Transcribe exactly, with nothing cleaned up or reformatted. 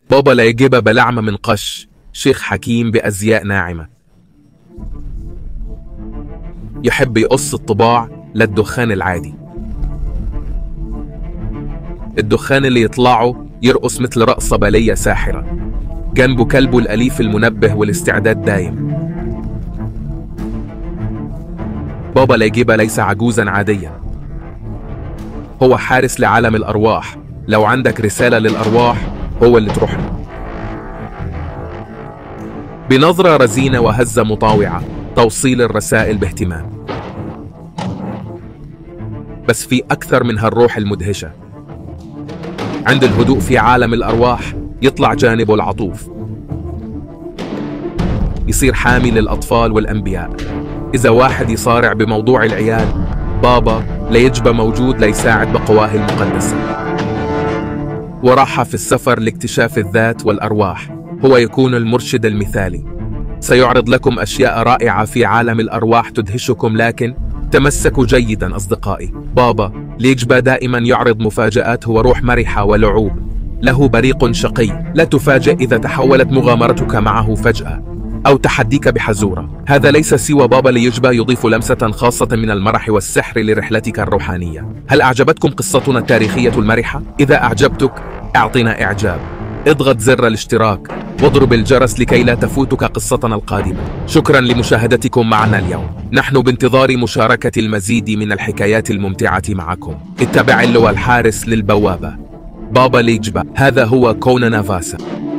بابا لا يجيب بلعمة من قش، شيخ حكيم بأزياء ناعمة. يحب يقص الطباع للدخان العادي، الدخان اللي يطلعه يرقص مثل رقصة بالية ساحرة، جنبه كلبه الأليف المنبه والاستعداد دايم. بابا لا يجيب ليس عجوزا عاديا، هو حارس لعالم الأرواح. لو عندك رسالة للأرواح هو اللي تروح له. بنظرة رزينة وهزة مطاوعة توصيل الرسائل باهتمام. بس في أكثر من هالروح المدهشة. عند الهدوء في عالم الأرواح يطلع جانبه العطوف، يصير حامي للأطفال والأنبياء. إذا واحد يصارع بموضوع العيال، بابا ليجبى موجود ليساعد بقواه المقدسة. وراح في السفر لاكتشاف الذات والأرواح، هو يكون المرشد المثالي. سيعرض لكم أشياء رائعة في عالم الأرواح تدهشكم، لكن تمسكوا جيدا أصدقائي. بابا ليجبى دائما يعرض مفاجآت، هو روح مرحة ولعوب، له بريق شقي. لا تفاجئ إذا تحولت مغامرتك معه فجأة أو تحديك بحزورة. هذا ليس سوى بابا ليجبى يضيف لمسة خاصة من المرح والسحر لرحلتك الروحانية. هل أعجبتكم قصتنا التاريخية المرحة؟ إذا أعجبتك أعطنا إعجاب، اضغط زر الاشتراك واضرب الجرس لكي لا تفوتك قصتنا القادمة. شكرا لمشاهدتكم معنا اليوم، نحن بانتظار مشاركة المزيد من الحكايات الممتعة معكم. اتبع اللواء الحارس للبوابة، بابا ليجبى. هذا هو كونان فاسا.